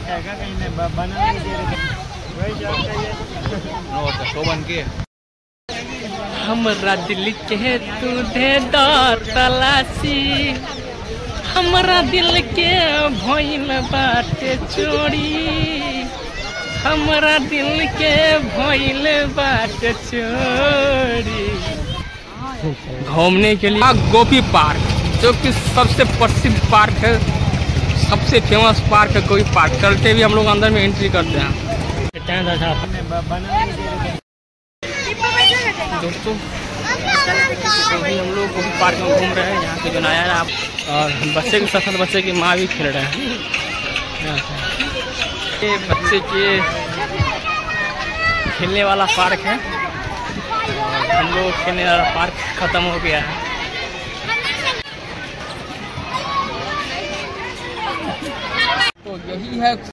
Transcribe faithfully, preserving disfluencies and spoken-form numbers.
रखेगा कहीं ने बना नहीं दे रहे शोभन के हमरा दिल के तू दे दो तलाशी, हमरा दिल के भइल बाटे चोरी, हमरा दिल के भइल बाटे चोरी। घूमने के लिए गोपी पार्क, जो कि सबसे प्रसिद्ध पार्क है, सबसे फेमस पार्क है गोपी पार्क। चलते भी हम लोग अंदर में एंट्री करते हैं। दोस्तों अभी हम लोग गोपी पार्क में घूम रहे हैं, यहाँ पे जो नया है आप, और बच्चे के साथ साथ बच्चे की माँ भी खेल रहे हैं। ये बच्चे के खेलने वाला पार्क है, हम लोग खेलने वाला पार्क खत्म हो गया है। तो यही है